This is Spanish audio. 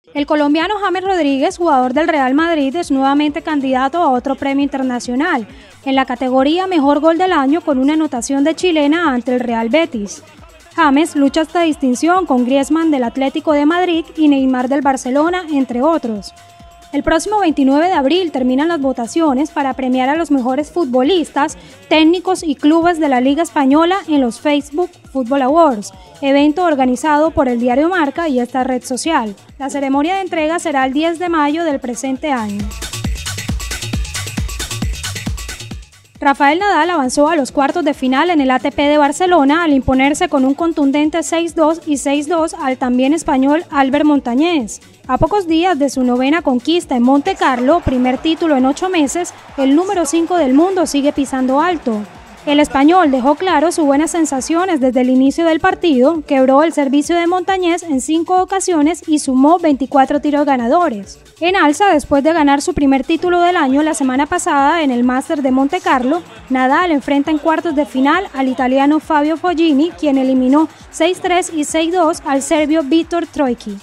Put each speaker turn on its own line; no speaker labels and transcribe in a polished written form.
El colombiano James Rodríguez, jugador del Real Madrid, es nuevamente candidato a otro premio internacional, en la categoría Mejor Gol del Año con una anotación de chilena ante el Real Betis. James lucha esta distinción con Griezmann del Atlético de Madrid y Neymar del Barcelona, entre otros. El próximo 29 de abril terminan las votaciones para premiar a los mejores futbolistas, técnicos y clubes de la Liga Española en los Facebook Football Awards, evento organizado por el diario Marca y esta red social. La ceremonia de entrega será el 10 de mayo del presente año. Rafael Nadal avanzó a los cuartos de final en el ATP de Barcelona al imponerse con un contundente 6-2 y 6-2 al también español Albert Montañés. A pocos días de su novena conquista en Monte Carlo, primer título en 8 meses, el número 5 del mundo sigue pisando alto. El español dejó claro sus buenas sensaciones desde el inicio del partido, quebró el servicio de Montañés en 5 ocasiones y sumó 24 tiros ganadores. En alza, después de ganar su primer título del año la semana pasada en el Masters de Monte Carlo, Nadal enfrenta en cuartos de final al italiano Fabio Fognini, quien eliminó 6-3 y 6-2 al serbio Viktor Troicki.